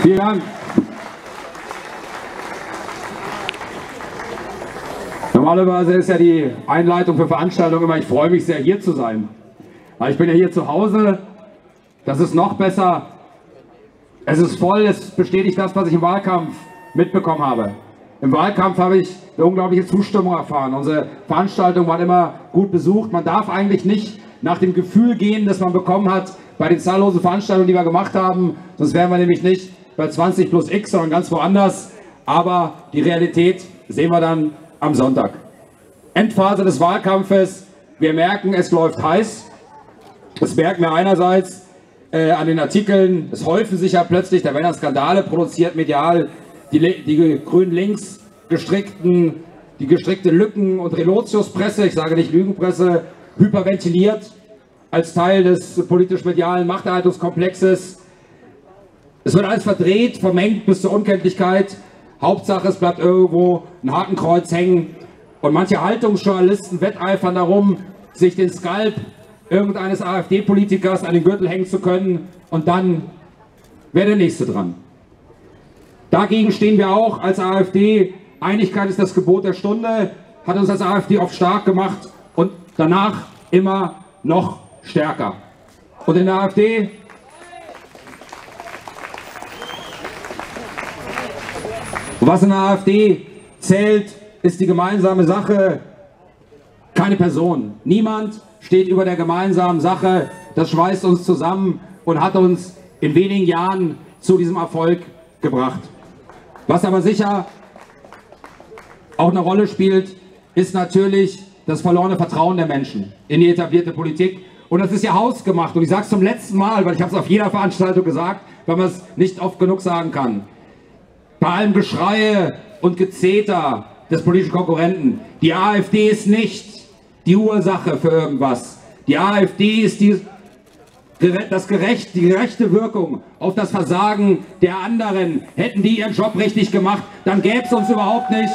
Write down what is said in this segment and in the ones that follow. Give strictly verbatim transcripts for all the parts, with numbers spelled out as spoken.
Vielen Dank. Normalerweise ist ja die Einleitung für Veranstaltungen immer, ich freue mich sehr, hier zu sein. Aber ich bin ja hier zu Hause, das ist noch besser. Es ist voll, es bestätigt das, was ich im Wahlkampf mitbekommen habe. Im Wahlkampf habe ich eine unglaubliche Zustimmung erfahren. Unsere Veranstaltungen waren immer gut besucht. Man darf eigentlich nicht nach dem Gefühl gehen, das man bekommen hat bei den zahllosen Veranstaltungen, die wir gemacht haben. Sonst wären wir nämlich nicht bei zwanzig plus X, sondern ganz woanders. Aber die Realität sehen wir dann am Sonntag. Endphase des Wahlkampfes. Wir merken, es läuft heiß. Das merken wir einerseits äh, an den Artikeln. Es häufen sich ja plötzlich, da werden dann Skandale produziert medial. Die, die grün links gestrickten, die gestrickte Lücken- und Relotius-Presse, ich sage nicht Lügenpresse, hyperventiliert als Teil des politisch-medialen Machterhaltungskomplexes. Es wird alles verdreht, vermengt bis zur Unkenntlichkeit. Hauptsache, es bleibt irgendwo ein Hakenkreuz hängen. Und manche Haltungsjournalisten wetteifern darum, sich den Skalp irgendeines AfD-Politikers an den Gürtel hängen zu können. Und dann wäre der Nächste dran. Dagegen stehen wir auch als AfD. Einigkeit ist das Gebot der Stunde, hat uns als AfD oft stark gemacht und danach immer noch stärker. Und in der AfD was in der AfD zählt, ist die gemeinsame Sache, keine Person. Niemand steht über der gemeinsamen Sache. Das schweißt uns zusammen und hat uns in wenigen Jahren zu diesem Erfolg gebracht. Was aber sicher auch eine Rolle spielt, ist natürlich das verlorene Vertrauen der Menschen in die etablierte Politik. Und das ist ja hausgemacht. Und ich sage es zum letzten Mal, weil ich habe es auf jeder Veranstaltung gesagt, weil man es nicht oft genug sagen kann. Bei allem Geschrei und Gezeter des politischen Konkurrenten. Die AfD ist nicht die Ursache für irgendwas. Die AfD ist die, das gerecht, die gerechte Wirkung auf das Versagen der anderen. Hätten die ihren Job richtig gemacht, dann gäbe es uns überhaupt nicht.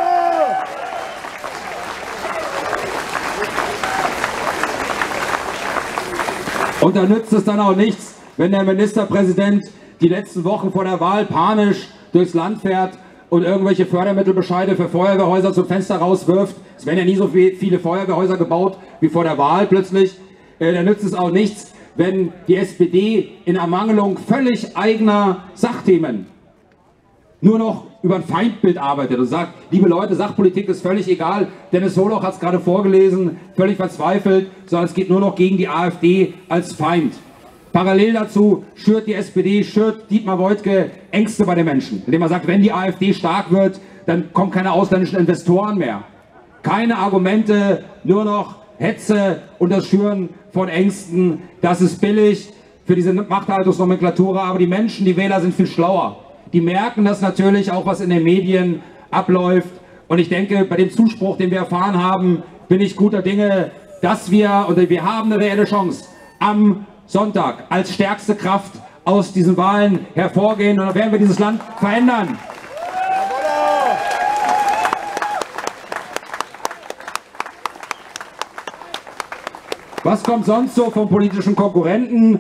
Und da nützt es dann auch nichts, wenn der Ministerpräsident die letzten Wochen vor der Wahl panisch durchs Land fährt und irgendwelche Fördermittelbescheide für Feuerwehrhäuser zum Fenster rauswirft. Es werden ja nie so viele Feuerwehrhäuser gebaut wie vor der Wahl plötzlich. Äh, da nützt es auch nichts, wenn die S P D in Ermangelung völlig eigener Sachthemen nur noch über ein Feindbild arbeitet und sagt, liebe Leute, Sachpolitik ist völlig egal. Dennis Holoch hat es gerade vorgelesen, völlig verzweifelt, sondern es geht nur noch gegen die AfD als Feind. Parallel dazu schürt die S P D, schürt Dietmar Woidke Ängste bei den Menschen, indem er sagt, wenn die AfD stark wird, dann kommen keine ausländischen Investoren mehr. Keine Argumente, nur noch Hetze und das Schüren von Ängsten. Das ist billig für diese Machthaltungsnomenklatur, aber die Menschen, die Wähler sind viel schlauer. Die merken das natürlich auch, was in den Medien abläuft. Und ich denke, bei dem Zuspruch, den wir erfahren haben, bin ich guter Dinge, dass wir, und wir haben eine reelle Chance, am Sonntag als stärkste Kraft aus diesen Wahlen hervorgehen. Und dann werden wir dieses Land verändern. Was kommt sonst so vom politischen Konkurrenten?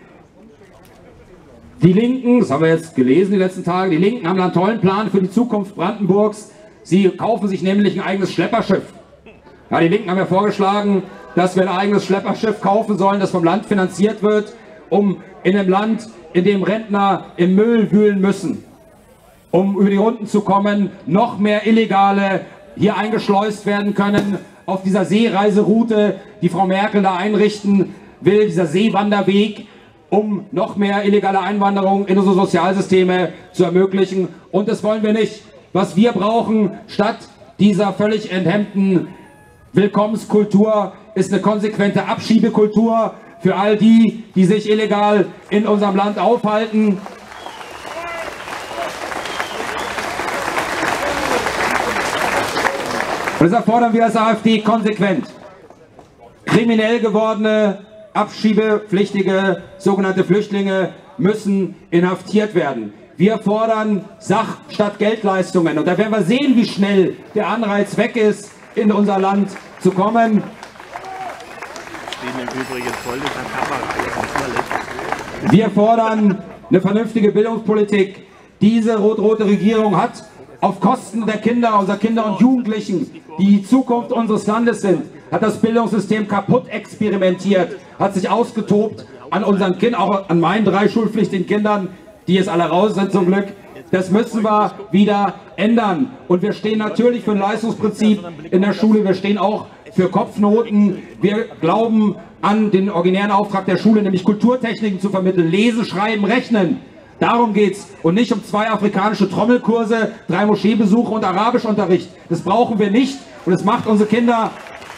Die Linken, das haben wir jetzt gelesen die letzten Tage, die Linken haben einen tollen Plan für die Zukunft Brandenburgs. Sie kaufen sich nämlich ein eigenes Schlepperschiff. Ja, die Linken haben ja vorgeschlagen, dass wir ein eigenes Schlepperschiff kaufen sollen, das vom Land finanziert wird, um in einem Land, in dem Rentner im Müll wühlen müssen, um über die Runden zu kommen, noch mehr Illegale hier eingeschleust werden können auf dieser Seereiseroute, die Frau Merkel da einrichten will, dieser Seewanderweg, um noch mehr illegale Einwanderung in unsere Sozialsysteme zu ermöglichen. Und das wollen wir nicht. Was wir brauchen, statt dieser völlig enthemmten Willkommenskultur, ist eine konsequente Abschiebekultur für all die, die sich illegal in unserem Land aufhalten. Und deshalb fordern wir als AfD konsequent. Kriminell gewordene, abschiebepflichtige, sogenannte Flüchtlinge müssen inhaftiert werden. Wir fordern Sach- statt Geldleistungen. Und da werden wir sehen, wie schnell der Anreiz weg ist, in unser Land zu kommen. Wir fordern eine vernünftige Bildungspolitik, Diese rot-rote Regierung hat auf Kosten der Kinder, unserer Kinder und Jugendlichen, die die Zukunft unseres Landes sind, hat das Bildungssystem kaputt experimentiert, hat sich ausgetobt an unseren Kindern, auch an meinen drei schulpflichtigen Kindern, die jetzt alle raus sind zum Glück. Das müssen wir wieder ändern. Und wir stehen natürlich für ein Leistungsprinzip in der Schule. Wir stehen auch für Kopfnoten. Wir glauben an den originären Auftrag der Schule, nämlich Kulturtechniken zu vermitteln. Lesen, Schreiben, Rechnen. Darum geht's. Und nicht um zwei afrikanische Trommelkurse, drei Moscheebesuche und Arabischunterricht. Das brauchen wir nicht. Und es macht unsere Kinder...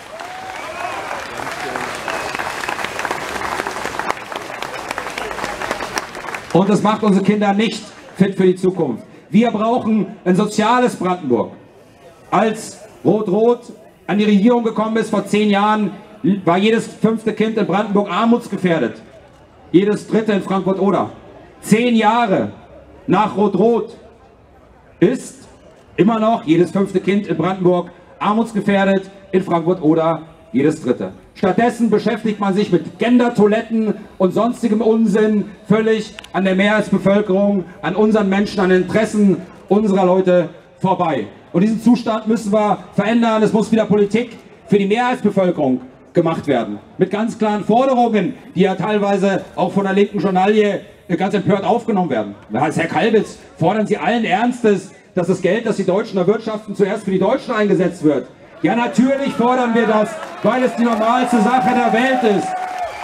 Und das macht unsere Kinder nicht fit für die Zukunft. Wir brauchen ein soziales Brandenburg. Als Rot-Rot an die Regierung gekommen ist vor zehn Jahren, war jedes fünfte Kind in Brandenburg armutsgefährdet. Jedes dritte in Frankfurt-Oder. Zehn Jahre nach Rot-Rot ist immer noch jedes fünfte Kind in Brandenburg armutsgefährdet, in Frankfurt-Oder jedes dritte. Stattdessen beschäftigt man sich mit Gender-Toiletten und sonstigem Unsinn völlig an der Mehrheitsbevölkerung, an unseren Menschen, an den Interessen unserer Leute vorbei. Und diesen Zustand müssen wir verändern. Es muss wieder Politik für die Mehrheitsbevölkerung gemacht werden. Mit ganz klaren Forderungen, die ja teilweise auch von der linken Journalie ganz empört aufgenommen werden. Da heißt Herr Kalbitz, fordern Sie allen Ernstes, dass das Geld, das die Deutschen erwirtschaften, zuerst für die Deutschen eingesetzt wird. Ja, natürlich fordern wir das, weil es die normalste Sache der Welt ist.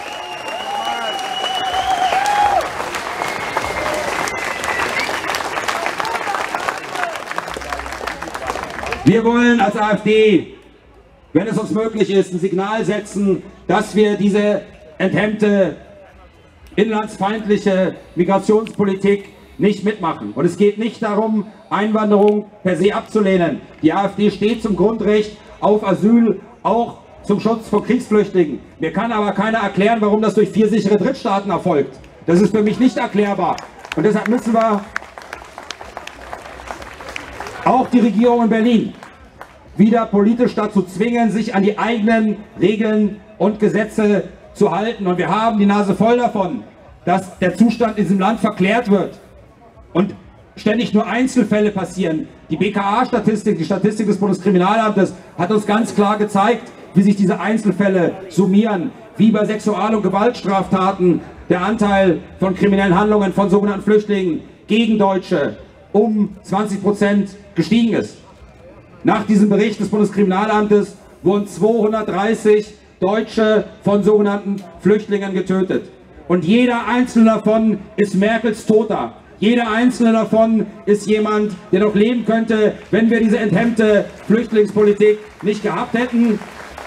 Wir wollen als AfD, wenn es uns möglich ist, ein Signal setzen, dass wir diese enthemmte, inlandsfeindliche Migrationspolitik nicht mitmachen. Und es geht nicht darum, Einwanderung per se abzulehnen. Die AfD steht zum Grundrecht auf Asyl, auch zum Schutz von Kriegsflüchtlingen. Mir kann aber keiner erklären, warum das durch vier sichere Drittstaaten erfolgt. Das ist für mich nicht erklärbar. Und deshalb müssen wir auch die Regierung in Berlin wieder politisch dazu zwingen, sich an die eigenen Regeln und Gesetze zu halten. Und wir haben die Nase voll davon, dass der Zustand in diesem Land verklärt wird und ständig nur Einzelfälle passieren. Die B K A-Statistik, die Statistik des Bundeskriminalamtes hat uns ganz klar gezeigt, wie sich diese Einzelfälle summieren, wie bei Sexual- und Gewaltstraftaten der Anteil von kriminellen Handlungen von sogenannten Flüchtlingen gegen Deutsche um zwanzig Prozent gestiegen ist. Nach diesem Bericht des Bundeskriminalamtes wurden zweihundertdreißig Deutsche von sogenannten Flüchtlingen getötet. Und jeder einzelne davon ist Merkels Toter. Jeder einzelne davon ist jemand, der noch leben könnte, wenn wir diese enthemmte Flüchtlingspolitik nicht gehabt hätten.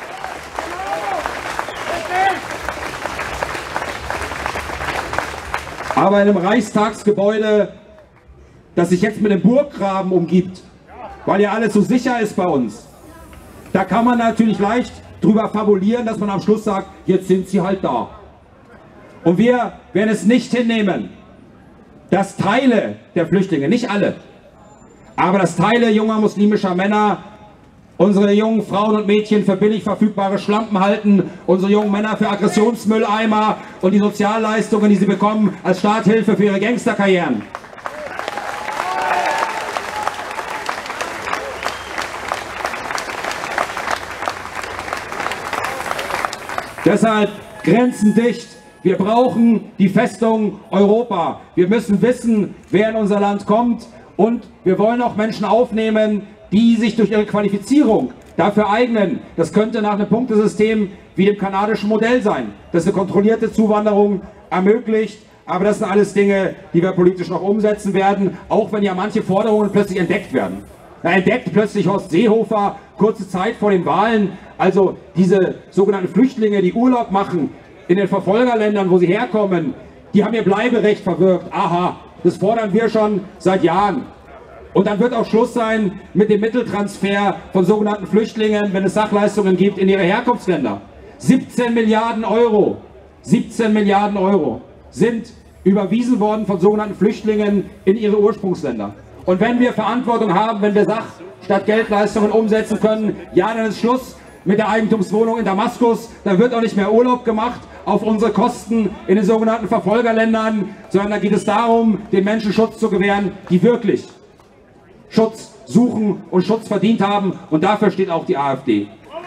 Aber in einem Reichstagsgebäude, das sich jetzt mit dem Burggraben umgibt, weil ja alles so sicher ist bei uns, da kann man natürlich leicht drüber fabulieren, dass man am Schluss sagt, jetzt sind sie halt da. Und wir werden es nicht hinnehmen, dass Teile der Flüchtlinge, nicht alle, aber dass Teile junger muslimischer Männer unsere jungen Frauen und Mädchen für billig verfügbare Schlampen halten, unsere jungen Männer für Aggressionsmülleimer und die Sozialleistungen, die sie bekommen, als Starthilfe für ihre Gangsterkarrieren. Deshalb grenzendicht. Wir brauchen die Festung Europa. Wir müssen wissen, wer in unser Land kommt, und wir wollen auch Menschen aufnehmen, die sich durch ihre Qualifizierung dafür eignen. Das könnte nach einem Punktesystem wie dem kanadischen Modell sein, das eine kontrollierte Zuwanderung ermöglicht. Aber das sind alles Dinge, die wir politisch noch umsetzen werden, auch wenn ja manche Forderungen plötzlich entdeckt werden. Da entdeckt plötzlich Horst Seehofer kurze Zeit vor den Wahlen, also diese sogenannten Flüchtlinge, die Urlaub machen in den Verfolgerländern, wo sie herkommen, die haben ihr Bleiberecht verwirkt. Aha, das fordern wir schon seit Jahren. Und dann wird auch Schluss sein mit dem Mitteltransfer von sogenannten Flüchtlingen, wenn es Sachleistungen gibt, in ihre Herkunftsländer. siebzehn Milliarden Euro, siebzehn Milliarden Euro sind überwiesen worden von sogenannten Flüchtlingen in ihre Ursprungsländer. Und wenn wir Verantwortung haben, wenn wir Sach- statt Geldleistungen umsetzen können, ja, dann ist Schluss mit der Eigentumswohnung in Damaskus, da wird auch nicht mehr Urlaub gemacht auf unsere Kosten in den sogenannten Verfolgerländern, sondern da geht es darum, den Menschen Schutz zu gewähren, die wirklich Schutz suchen und Schutz verdient haben, und dafür steht auch die AfD.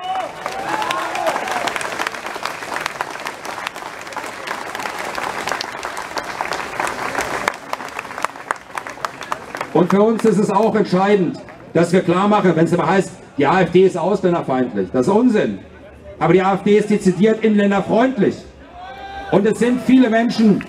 Und für uns ist es auch entscheidend, dass wir klar machen, wenn es immer heißt, die AfD ist ausländerfeindlich. Das ist Unsinn. Aber die AfD ist dezidiert inländerfreundlich. Und es sind viele Menschen,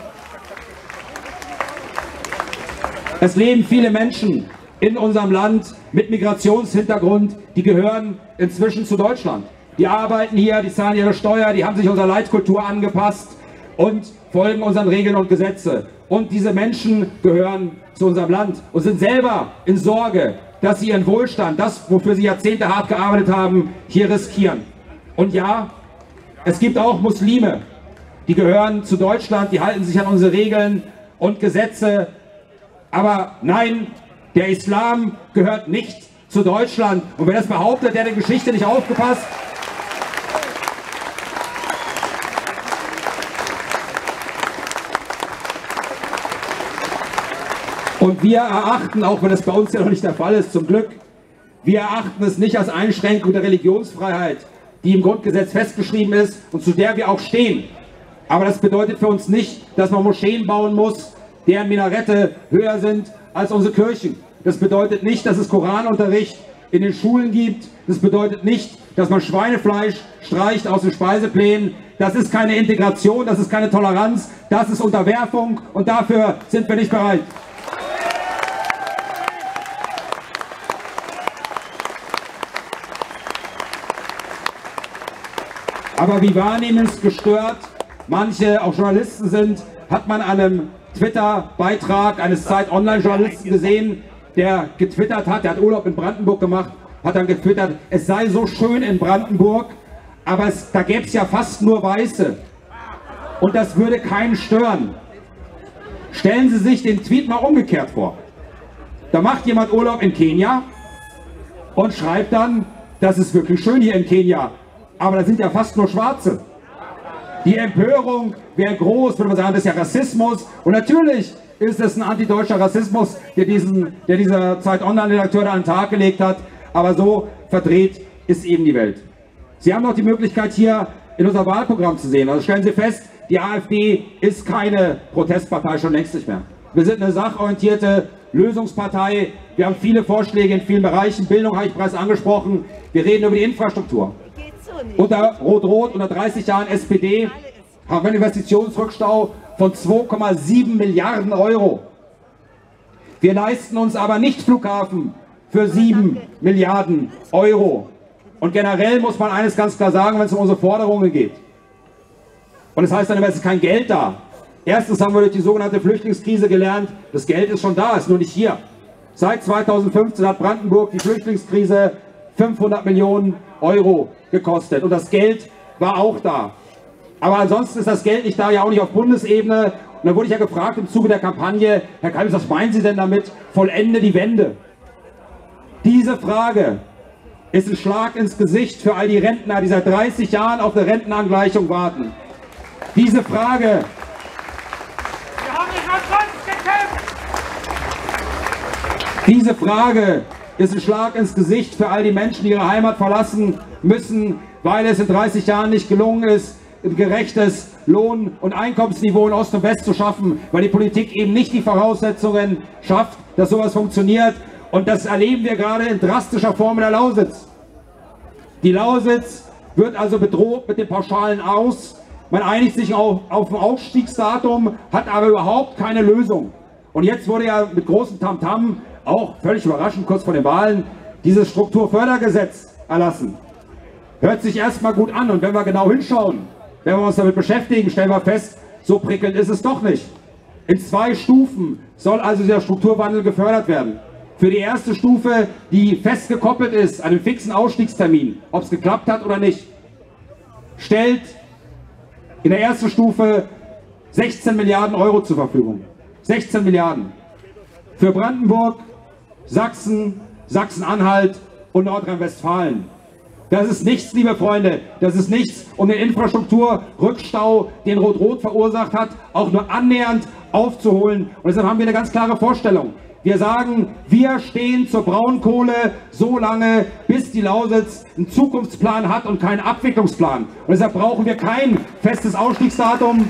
es leben viele Menschen in unserem Land mit Migrationshintergrund, die gehören inzwischen zu Deutschland. Die arbeiten hier, die zahlen ihre Steuer, die haben sich unserer Leitkultur angepasst und folgen unseren Regeln und Gesetze. Und diese Menschen gehören zu unserem Land und sind selber in Sorge, dass sie ihren Wohlstand, das, wofür sie Jahrzehnte hart gearbeitet haben, hier riskieren. Und ja, es gibt auch Muslime, die gehören zu Deutschland, die halten sich an unsere Regeln und Gesetze. Aber nein, der Islam gehört nicht zu Deutschland. Und wer das behauptet, der hat in der Geschichte nicht aufgepasst. Und wir erachten, auch wenn das bei uns ja noch nicht der Fall ist, zum Glück, wir erachten es nicht als Einschränkung der Religionsfreiheit, die im Grundgesetz festgeschrieben ist und zu der wir auch stehen. Aber das bedeutet für uns nicht, dass man Moscheen bauen muss, deren Minarette höher sind als unsere Kirchen. Das bedeutet nicht, dass es Koranunterricht in den Schulen gibt. Das bedeutet nicht, dass man Schweinefleisch streicht aus den Speiseplänen. Das ist keine Integration, das ist keine Toleranz, das ist Unterwerfung, und dafür sind wir nicht bereit. Aber wie wahrnehmungsgestört manche auch Journalisten sind, hat man an einem Twitter-Beitrag eines Zeit-Online-Journalisten gesehen, der getwittert hat, der hat Urlaub in Brandenburg gemacht, hat dann getwittert, es sei so schön in Brandenburg, aber es, da gäbe es ja fast nur Weiße. Und das würde keinen stören. Stellen Sie sich den Tweet mal umgekehrt vor. Da macht jemand Urlaub in Kenia und schreibt dann, das ist wirklich schön hier in Kenia, aber da sind ja fast nur Schwarze. Die Empörung wäre groß, würde man sagen, das ist ja Rassismus. Und natürlich ist es ein antideutscher Rassismus, der, diesen, der dieser Zeit-Online-Redakteur da an den Tag gelegt hat. Aber so verdreht ist eben die Welt. Sie haben noch die Möglichkeit, hier in unser Wahlprogramm zu sehen. Also stellen Sie fest, die AfD ist keine Protestpartei, schon längst nicht mehr. Wir sind eine sachorientierte Lösungspartei. Wir haben viele Vorschläge in vielen Bereichen. Bildung habe ich bereits angesprochen. Wir reden über die Infrastruktur. Unter Rot-Rot, unter dreißig Jahren S P D, haben wir einen Investitionsrückstau von zwei Komma sieben Milliarden Euro. Wir leisten uns aber nicht Flughafen für sieben Milliarden Euro. Und generell muss man eines ganz klar sagen, wenn es um unsere Forderungen geht. Und das heißt dann immer, es ist kein Geld da. Erstens haben wir durch die sogenannte Flüchtlingskrise gelernt, das Geld ist schon da, ist nur nicht hier. Seit zweitausendfünfzehn hat Brandenburg die Flüchtlingskrise fünfhundert Millionen Euro gekostet. Und das Geld war auch da. Aber ansonsten ist das Geld nicht da, ja auch nicht auf Bundesebene. Und dann wurde ich ja gefragt im Zuge der Kampagne, Herr Kalbitz, was meinen Sie denn damit? Vollende die Wende. Diese Frage ist ein Schlag ins Gesicht für all die Rentner, die seit dreißig Jahren auf eine Rentenangleichung warten. Diese Frage... Wir haben nicht umsonst gekämpft! Diese Frage ist ein Schlag ins Gesicht für all die Menschen, die ihre Heimat verlassen müssen, weil es in dreißig Jahren nicht gelungen ist, ein gerechtes Lohn- und Einkommensniveau in Ost und West zu schaffen, weil die Politik eben nicht die Voraussetzungen schafft, dass sowas funktioniert. Und das erleben wir gerade in drastischer Form in der Lausitz. Die Lausitz wird also bedroht mit dem pauschalen Aus. Man einigt sich auf, auf ein Aufstiegsdatum, hat aber überhaupt keine Lösung. Und jetzt wurde ja mit großem Tamtam, auch völlig überraschend kurz vor den Wahlen, dieses Strukturfördergesetz erlassen. Hört sich erstmal gut an, und wenn wir genau hinschauen, wenn wir uns damit beschäftigen, stellen wir fest, so prickelnd ist es doch nicht. In zwei Stufen soll also der Strukturwandel gefördert werden. Für die erste Stufe, die festgekoppelt ist an einem fixen Ausstiegstermin, ob es geklappt hat oder nicht, stellt in der ersten Stufe sechzehn Milliarden Euro zur Verfügung. sechzehn Milliarden. Für Brandenburg, Sachsen, Sachsen-Anhalt und Nordrhein-Westfalen. Das ist nichts, liebe Freunde, das ist nichts, um den Infrastrukturrückstau, den Rot-Rot verursacht hat, auch nur annähernd aufzuholen. Und deshalb haben wir eine ganz klare Vorstellung. Wir sagen, wir stehen zur Braunkohle so lange, bis die Lausitz einen Zukunftsplan hat und keinen Abwicklungsplan. Und deshalb brauchen wir kein festes Ausstiegsdatum.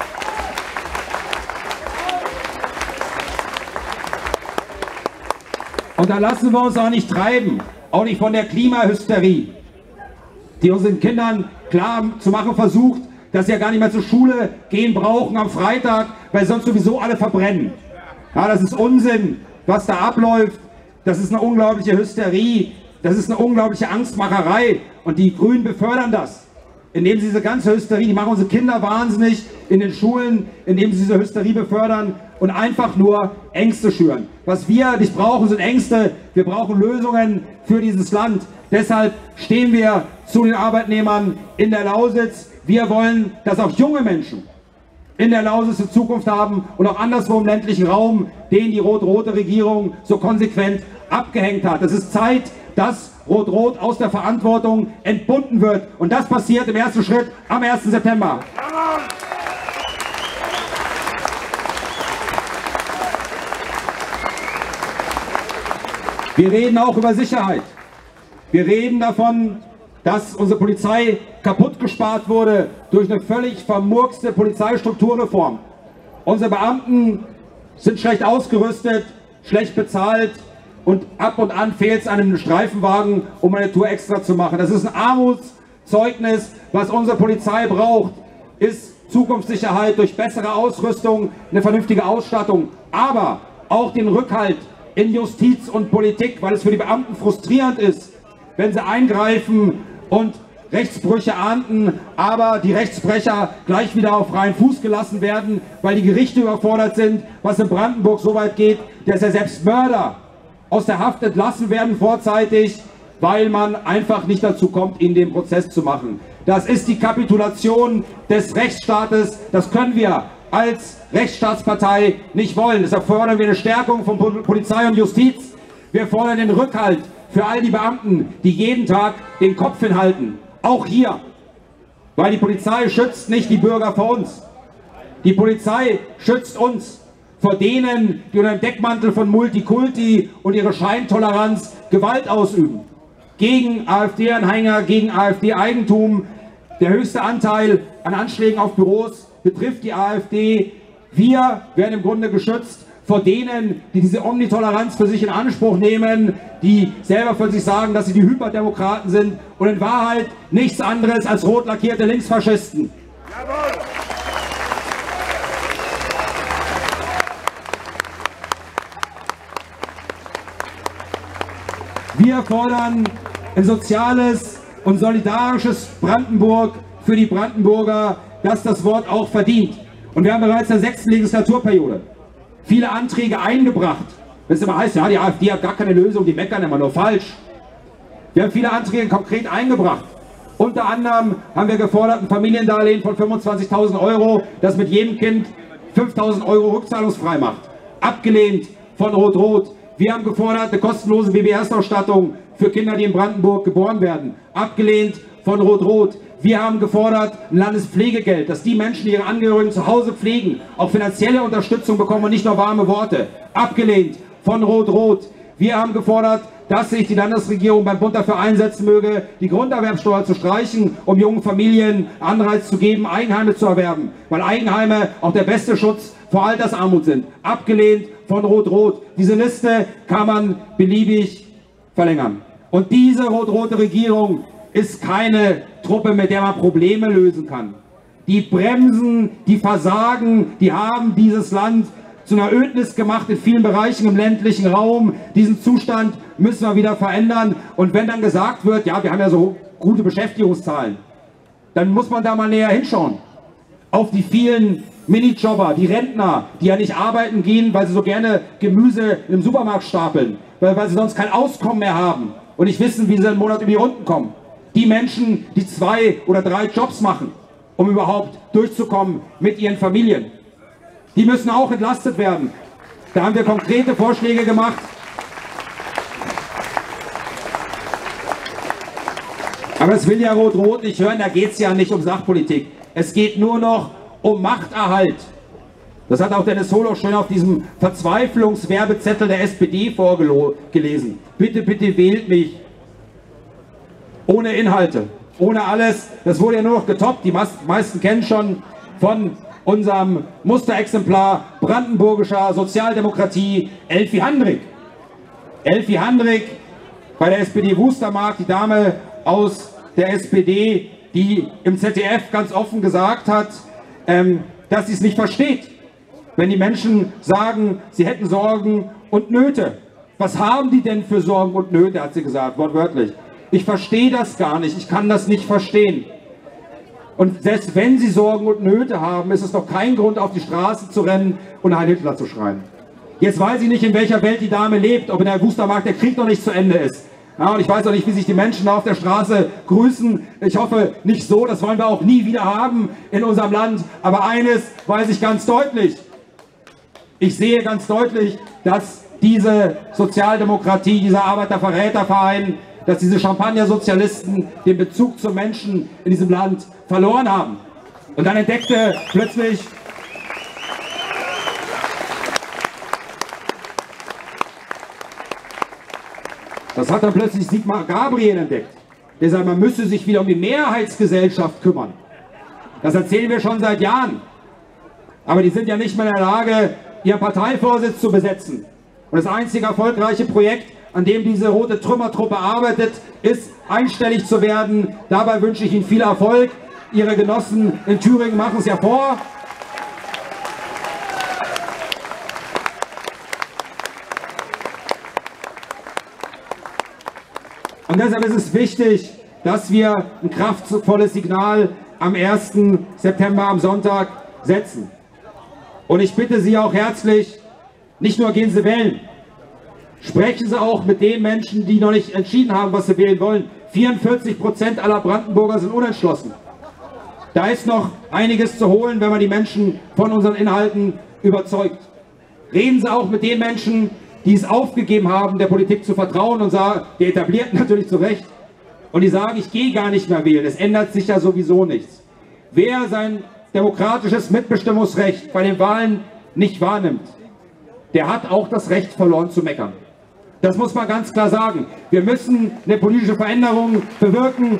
Und da lassen wir uns auch nicht treiben, auch nicht von der Klimahysterie, die unseren Kindern klar zu machen versucht, dass sie ja gar nicht mehr zur Schule gehen brauchen am Freitag, weil sonst sowieso alle verbrennen. Ja, das ist Unsinn, was da abläuft. Das ist eine unglaubliche Hysterie, das ist eine unglaubliche Angstmacherei und die Grünen befördern das. Indem sie diese ganze Hysterie, die machen unsere Kinder wahnsinnig in den Schulen, indem sie diese Hysterie befördern und einfach nur Ängste schüren. Was wir nicht brauchen, sind Ängste, wir brauchen Lösungen für dieses Land. Deshalb stehen wir zu den Arbeitnehmern in der Lausitz. Wir wollen, dass auch junge Menschen in der Lausitz eine Zukunft haben und auch anderswo im ländlichen Raum, den die rot-rote Regierung so konsequent abgehängt hat. Es ist Zeit, dass Rot-Rot aus der Verantwortung entbunden wird. Und das passiert im ersten Schritt am ersten September. Wir reden auch über Sicherheit. Wir reden davon, dass unsere Polizei kaputt gespart wurde durch eine völlig vermurkste Polizeistrukturreform. Unsere Beamten sind schlecht ausgerüstet, schlecht bezahlt und ab und an fehlt es an einem Streifenwagen, um eine Tour extra zu machen. Das ist ein Armutszeugnis. Was unsere Polizei braucht, ist Zukunftssicherheit durch bessere Ausrüstung, eine vernünftige Ausstattung, aber auch den Rückhalt in Justiz und Politik, weil es für die Beamten frustrierend ist, wenn sie eingreifen und Rechtsbrüche ahnden, aber die Rechtsbrecher gleich wieder auf freien Fuß gelassen werden, weil die Gerichte überfordert sind, was in Brandenburg so weit geht, dass ja selbst Mörder aus der Haft entlassen werden vorzeitig, weil man einfach nicht dazu kommt, ihn den Prozess zu machen. Das ist die Kapitulation des Rechtsstaates, das können wir als Rechtsstaatspartei nicht wollen. Deshalb fordern wir eine Stärkung von Polizei und Justiz. Wir fordern den Rückhalt für all die Beamten, die jeden Tag den Kopf hinhalten. Auch hier. Weil die Polizei schützt nicht die Bürger vor uns. Die Polizei schützt uns vor denen, die unter dem Deckmantel von Multikulti und ihrer Scheintoleranz Gewalt ausüben. Gegen AfD-Anhänger, gegen AfD-Eigentum. Der höchste Anteil an Anschlägen auf Büros betrifft die AfD. Wir werden im Grunde geschützt vor denen, die diese Omnitoleranz für sich in Anspruch nehmen, die selber für sich sagen, dass sie die Hyperdemokraten sind und in Wahrheit nichts anderes als rot lackierte Linksfaschisten. Jawohl. Wir fordern ein soziales und solidarisches Brandenburg für die Brandenburger, das das Wort auch verdient. Und wir haben bereits in der sechsten Legislaturperiode viele Anträge eingebracht. Wenn es immer heißt, ja, die AfD hat gar keine Lösung, die meckern immer nur falsch. Wir haben viele Anträge konkret eingebracht. Unter anderem haben wir gefordert, ein Familiendarlehen von fünfundzwanzigtausend Euro, das mit jedem Kind fünftausend Euro rückzahlungsfrei macht. Abgelehnt von Rot-Rot. Wir haben gefordert, eine kostenlose B B S-Ausstattung für Kinder, die in Brandenburg geboren werden. Abgelehnt von Rot-Rot. Wir haben gefordert, ein Landespflegegeld, dass die Menschen, die ihre Angehörigen zu Hause pflegen, auch finanzielle Unterstützung bekommen und nicht nur warme Worte. Abgelehnt von Rot-Rot. Wir haben gefordert, dass sich die Landesregierung beim Bund dafür einsetzen möge, die Grunderwerbsteuer zu streichen, um jungen Familien Anreiz zu geben, Eigenheime zu erwerben. Weil Eigenheime auch der beste Schutz vor Altersarmut sind. Abgelehnt von Rot-Rot. Diese Liste kann man beliebig verlängern. Und diese rot-rote Regierung ist keine Truppe, mit der man Probleme lösen kann. Die bremsen, die versagen, die haben dieses Land zu einer Ödnis gemacht in vielen Bereichen im ländlichen Raum. Diesen Zustand müssen wir wieder verändern. Und wenn dann gesagt wird, ja, wir haben ja so gute Beschäftigungszahlen, dann muss man da mal näher hinschauen. Auf die vielen Minijobber, die Rentner, die ja nicht arbeiten gehen, weil sie so gerne Gemüse im Supermarkt stapeln, weil, weil sie sonst kein Auskommen mehr haben und nicht wissen, wie sie im Monat über die Runden kommen. Die Menschen, die zwei oder drei Jobs machen, um überhaupt durchzukommen mit ihren Familien. Die müssen auch entlastet werden. Da haben wir konkrete Vorschläge gemacht. Aber es will ja Rot-Rot nicht hören, da geht es ja nicht um Sachpolitik. Es geht nur noch um Machterhalt. Das hat auch Dennis Holoch schön auf diesem Verzweiflungswerbezettel der S P D vorgelesen. Bitte, bitte wählt mich. Ohne Inhalte, ohne alles. Das wurde ja nur noch getoppt. Die meisten kennen schon von unserem Musterexemplar brandenburgischer Sozialdemokratie, Elfi Handrik. Elfi Handrik bei der S P D Wustermark, die Dame aus der S P D, die im Z D F ganz offen gesagt hat, ähm, dass sie es nicht versteht, wenn die Menschen sagen, sie hätten Sorgen und Nöte. Was haben die denn für Sorgen und Nöte, hat sie gesagt, wortwörtlich. Ich verstehe das gar nicht, ich kann das nicht verstehen. Und selbst wenn sie Sorgen und Nöte haben, ist es doch kein Grund, auf die Straße zu rennen und Heil Hitler zu schreien. Jetzt weiß ich nicht, in welcher Welt die Dame lebt, ob in der Wustermark der Krieg noch nicht zu Ende ist. Ja, und ich weiß auch nicht, wie sich die Menschen auf der Straße grüßen. Ich hoffe nicht so, das wollen wir auch nie wieder haben in unserem Land. Aber eines weiß ich ganz deutlich. Ich sehe ganz deutlich, dass diese Sozialdemokratie, dieser Arbeiterverräterverein, dass diese Champagner-Sozialisten den Bezug zum Menschen in diesem Land verloren haben. Und dann entdeckte plötzlich das hat dann plötzlich Sigmar Gabriel entdeckt. Der sagt, man müsse sich wieder um die Mehrheitsgesellschaft kümmern. Das erzählen wir schon seit Jahren. Aber die sind ja nicht mehr in der Lage, ihren Parteivorsitz zu besetzen. Und das einzige erfolgreiche Projekt, an dem diese rote Trümmertruppe arbeitet, ist, einstellig zu werden. Dabei wünsche ich Ihnen viel Erfolg. Ihre Genossen in Thüringen machen es ja vor. Und deshalb ist es wichtig, dass wir ein kraftvolles Signal am ersten September, am Sonntag, setzen. Und ich bitte Sie auch herzlich, nicht nur gehen Sie wählen, sprechen Sie auch mit den Menschen, die noch nicht entschieden haben, was sie wählen wollen. vierundvierzig Prozent aller Brandenburger sind unentschlossen. Da ist noch einiges zu holen, wenn man die Menschen von unseren Inhalten überzeugt. Reden Sie auch mit den Menschen, die es aufgegeben haben, der Politik zu vertrauen und sagen, die Etablierten natürlich zu Recht, und die sagen, ich gehe gar nicht mehr wählen, es ändert sich ja sowieso nichts. Wer sein demokratisches Mitbestimmungsrecht bei den Wahlen nicht wahrnimmt, der hat auch das Recht verloren zu meckern. Das muss man ganz klar sagen. Wir müssen eine politische Veränderung bewirken.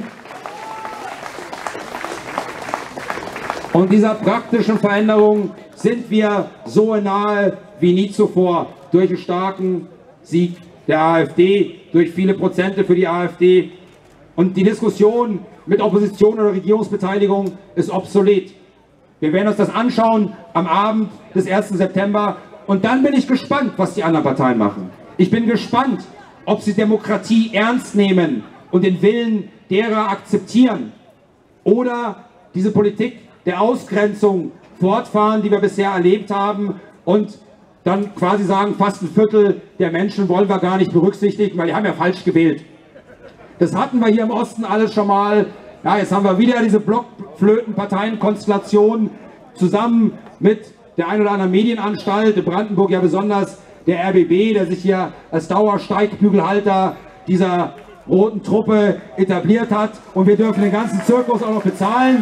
Und dieser praktischen Veränderung sind wir so nahe wie nie zuvor. Durch einen starken Sieg der AfD, durch viele Prozente für die AfD. Und die Diskussion mit Opposition oder Regierungsbeteiligung ist obsolet. Wir werden uns das anschauen am Abend des ersten September. Und dann bin ich gespannt, was die anderen Parteien machen. Ich bin gespannt, ob sie Demokratie ernst nehmen und den Willen derer akzeptieren. Oder diese Politik der Ausgrenzung fortfahren, die wir bisher erlebt haben, und dann quasi sagen, fast ein Viertel der Menschen wollen wir gar nicht berücksichtigen, weil die haben ja falsch gewählt. Das hatten wir hier im Osten alles schon mal. Ja, jetzt haben wir wieder diese Blockflöten-Parteienkonstellation zusammen mit der ein oder anderen Medienanstalt, in Brandenburg ja besonders der R B B, der sich hier als Dauersteigbügelhalter dieser roten Truppe etabliert hat. Und wir dürfen den ganzen Zirkus auch noch bezahlen.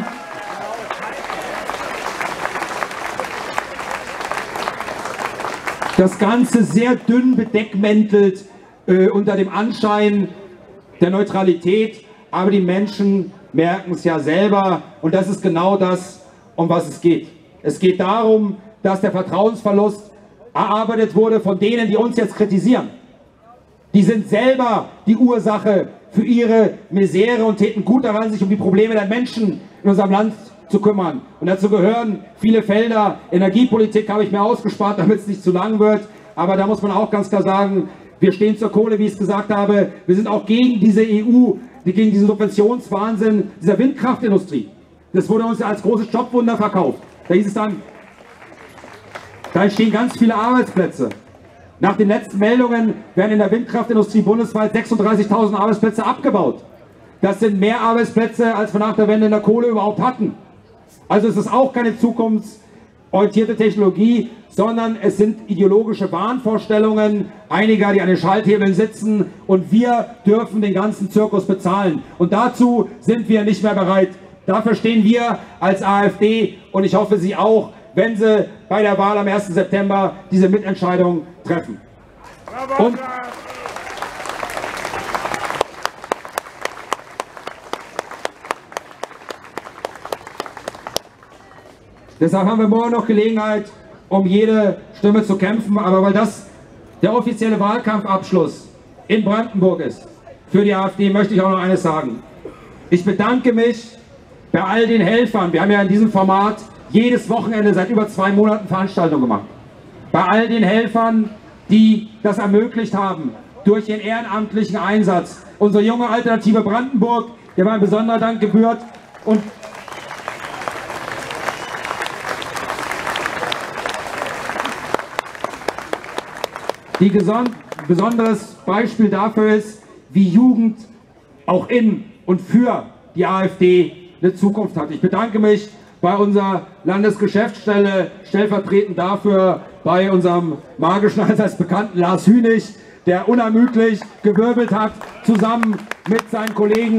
Das Ganze sehr dünn bedeckmäntelt äh, unter dem Anschein der Neutralität, aber die Menschen merken es ja selber, und das ist genau das, um was es geht. Es geht darum, dass der Vertrauensverlust erarbeitet wurde von denen, die uns jetzt kritisieren. Die sind selber die Ursache für ihre Misere und täten gut daran, sich um die Probleme der Menschen in unserem Land zu kümmern. Und dazu gehören viele Felder. Energiepolitik habe ich mir ausgespart, damit es nicht zu lang wird. Aber da muss man auch ganz klar sagen, wir stehen zur Kohle, wie ich es gesagt habe. Wir sind auch gegen diese E U, gegen diesen Subventionswahnsinn dieser Windkraftindustrie. Das wurde uns als großes Jobwunder verkauft. Da hieß es dann, da entstehen ganz viele Arbeitsplätze. Nach den letzten Meldungen werden in der Windkraftindustrie bundesweit sechsunddreißigtausend Arbeitsplätze abgebaut. Das sind mehr Arbeitsplätze, als wir nach der Wende in der Kohle überhaupt hatten. Also es ist auch keine Zukunftsmusik, orientierte Technologie, sondern es sind ideologische Wahnvorstellungen einiger, die an den Schalthebeln sitzen, und wir dürfen den ganzen Zirkus bezahlen. Und dazu sind wir nicht mehr bereit. Dafür stehen wir als AfD, und ich hoffe, Sie auch, wenn Sie bei der Wahl am ersten September diese Mitentscheidung treffen. Und deshalb haben wir morgen noch Gelegenheit, um jede Stimme zu kämpfen. Aber weil das der offizielle Wahlkampfabschluss in Brandenburg ist für die AfD, möchte ich auch noch eines sagen. Ich bedanke mich bei all den Helfern. Wir haben ja in diesem Format jedes Wochenende seit über zwei Monaten Veranstaltungen gemacht. Bei all den Helfern, die das ermöglicht haben durch ihren ehrenamtlichen Einsatz. Unsere junge Alternative Brandenburg, der war ein besonderer Dank gebührt. Und die besonderes Beispiel dafür ist, wie Jugend auch in und für die AfD eine Zukunft hat. Ich bedanke mich bei unserer Landesgeschäftsstelle, stellvertretend dafür bei unserem magischen allseits bekannten Lars Hünig, der unermüdlich gewirbelt hat, zusammen mit seinen Kollegen.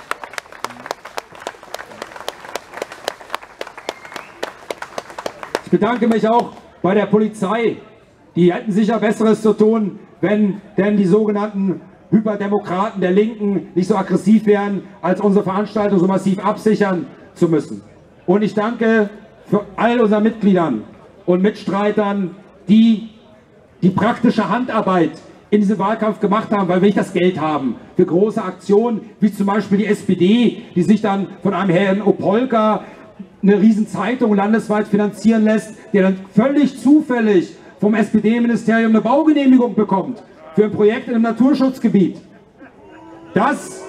Ich bedanke mich auch bei der Polizei. Die hätten sicher Besseres zu tun, wenn denn die sogenannten Hyperdemokraten der Linken nicht so aggressiv wären, als unsere Veranstaltung so massiv absichern zu müssen. Und ich danke für all unseren Mitgliedern und Mitstreitern, die die praktische Handarbeit in diesem Wahlkampf gemacht haben, weil wir nicht das Geld haben für große Aktionen, wie zum Beispiel die S P D, die sich dann von einem Herrn Opolka eine Riesenzeitung landesweit finanzieren lässt, der dann völlig zufällig vom S P D-Ministerium eine Baugenehmigung bekommt für ein Projekt in einem Naturschutzgebiet. Das,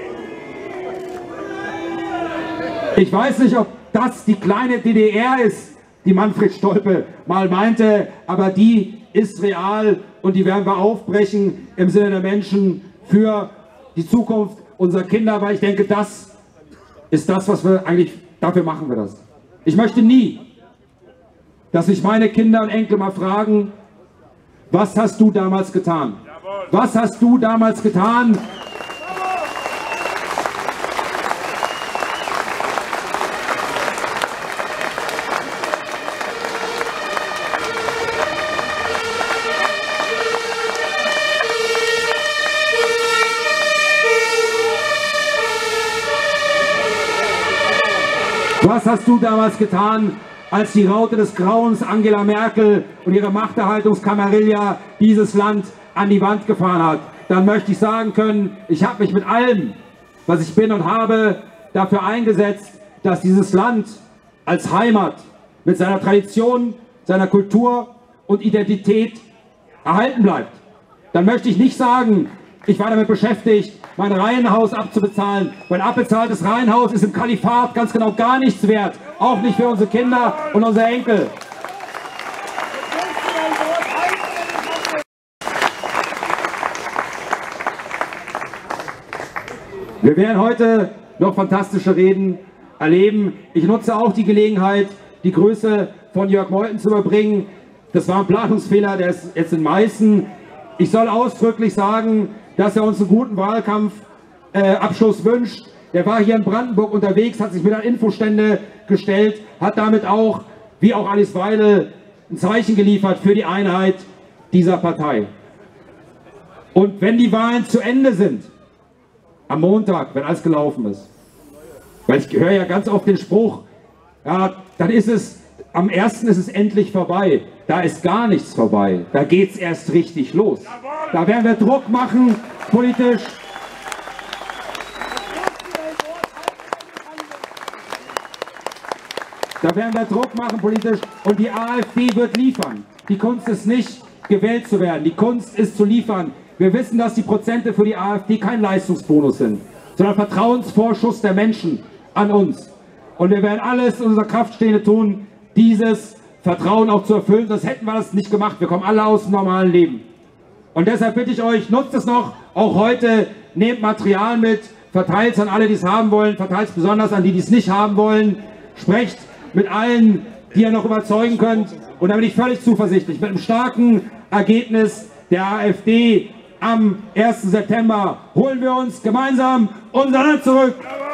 ich weiß nicht, ob das die kleine D D R ist, die Manfred Stolpe mal meinte, aber die ist real, und die werden wir aufbrechen im Sinne der Menschen für die Zukunft unserer Kinder, weil ich denke, das ist das, was wir eigentlich, dafür machen wir das. Ich möchte nie, dass sich meine Kinder und Enkel mal fragen, was hast du damals getan? Was hast du damals getan? Was hast du damals getan, als die Raute des Grauens Angela Merkel und ihre Machterhaltungskamarilla dieses Land an die Wand gefahren hat? Dann möchte ich sagen können, ich habe mich mit allem, was ich bin und habe, dafür eingesetzt, dass dieses Land als Heimat mit seiner Tradition, seiner Kultur und Identität erhalten bleibt. Dann möchte ich nicht sagen, ich war damit beschäftigt, mein Reihenhaus abzubezahlen. Mein abbezahltes Reihenhaus ist im Kalifat ganz genau gar nichts wert. Auch nicht für unsere Kinder und unsere Enkel. Wir werden heute noch fantastische Reden erleben. Ich nutze auch die Gelegenheit, die Größe von Jörg Meuthen zu überbringen. Das war ein Planungsfehler, der ist jetzt in Meißen. Ich soll ausdrücklich sagen, dass er uns einen guten Wahlkampfabschluss äh, wünscht. Der war hier in Brandenburg unterwegs, hat sich mit an Infostände gestellt, hat damit auch, wie auch Alice Weidel, ein Zeichen geliefert für die Einheit dieser Partei. Und wenn die Wahlen zu Ende sind, am Montag, wenn alles gelaufen ist, weil ich höre ja ganz oft den Spruch, ja, dann ist es, am ersten ist es endlich vorbei. Da ist gar nichts vorbei. Da geht es erst richtig los. Da werden wir Druck machen, politisch. Da werden wir Druck machen, politisch. Und die AfD wird liefern. Die Kunst ist nicht, gewählt zu werden. Die Kunst ist zu liefern. Wir wissen, dass die Prozente für die AfD kein Leistungsbonus sind, sondern Vertrauensvorschuss der Menschen an uns. Und wir werden alles in unserer Kraft Stehende tun, dieses Vertrauen auch zu erfüllen. Das hätten wir das nicht gemacht. Wir kommen alle aus dem normalen Leben. Und deshalb bitte ich euch, nutzt es noch, auch heute, nehmt Material mit, verteilt es an alle, die es haben wollen, verteilt es besonders an die, die es nicht haben wollen. Sprecht mit allen die ihr noch überzeugen könnt. Und da bin ich völlig zuversichtlich. Mit einem starken Ergebnis der AfD am ersten September holen wir uns gemeinsam unser Land zurück.